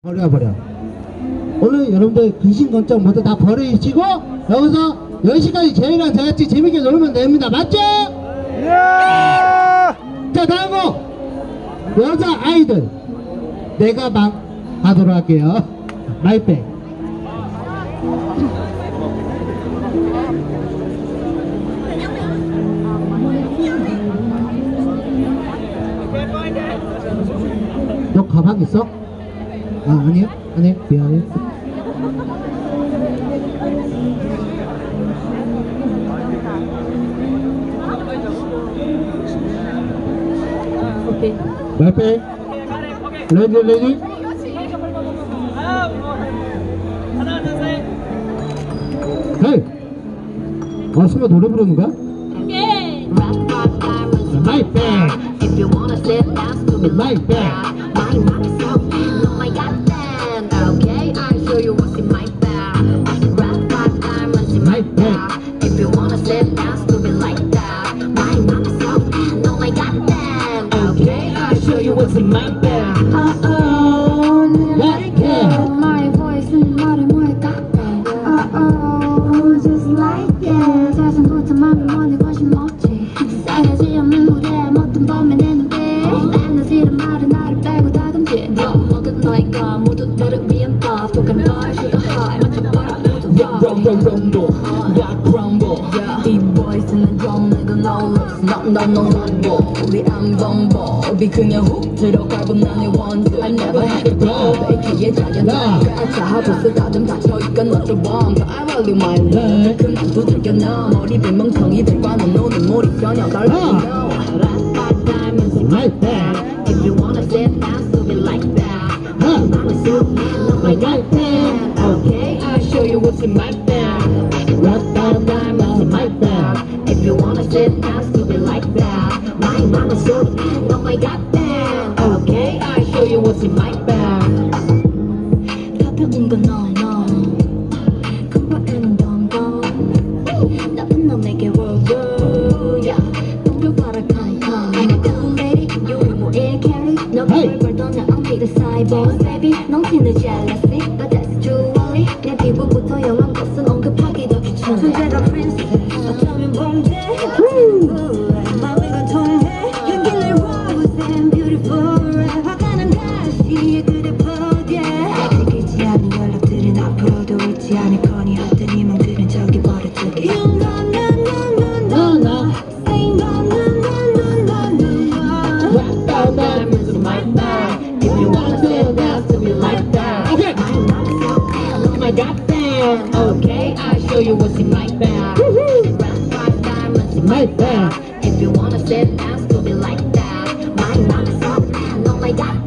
버려. 오늘 여러분들 근심 걱정 모두 다 버리시고 여기서 10시까지 저희랑 다같이 재밌게 놀면 됩니다. 맞죠? 예! 자, 다음 곡 여자 아이들 내가 막 하도록 할게요. 마이백. 너 가방 있어? 아, 아니요? 아니요? 미안해. 오케이. 말빼. 레디. 하나, 둘, 셋. 헤이! 아, 수가 노래 부르는 거야? 오케이. 말빼. 말빼. Okay, I'll show you what's in my bag. Rap 5 diamonds in my bag. If you wanna sit down, stupid like that. My mama's so bad, oh my goddamn. Okay, I'll show you what's in my bag. like it. My voice in my goddamn. Just like it. 자신부터 맘이 뭐니 관심 없지. 싸가지 없는 무대에 멋든 범인 있는데. 난 싫은 말은 나를 빼고 다 금지. 모든 너희가 모두 너를 위한 법. 독한 걸 수가 high 맞춰봐라 모두 rumble rock rumble. 이 voice는 drum nigga no looks no 우리 안 범보 우리 그냥 훅 들어가고 나의 원수 I never had a problem AKA 자연아 자하부스 다듬 닫혀있건 not the bomb So I value my love 큰 두두 들겨놔 머리 빈 멍청이들과는 노는 몰이 전혀 다르죠 Diamonds in my bag If you wanna sit down stupid like that I'm a suit man oh my goddamn Okay I'll show you what's in my bag Diamonds in my bag If you wanna sit down stupid like that My mama's so bad oh my goddamn Okay I'll show you what's in my bag 가벼운 건 너 그거에는 덤덤 나쁜 너 내게 world yeah 동료봐라 카이카 I'm a cool lady you're more air carry 너 뭘 벌던 나 I'll be the cyborg baby 넘치는 jealousy but that's too early 내 피부부터 영한 것은 언급하기도 귀찮아 존재가 princess 어쩌면 범죄 마음을 통해 향기를 rose and beautiful 화가는 다시 그대 포기해 지키지 않은 연락들은 앞으로도 잊지 않을 거니 어떤 희망들은 저기 버려두게 You know no Say no Rock down diamonds in my bag. If you wanna stand down to me like that. Okay. Oh my goddamn Okay, I'll show you what's in my bag Rock 5 diamonds in my bag If you wanna sit down, stupid like that My mama's so bad, oh my god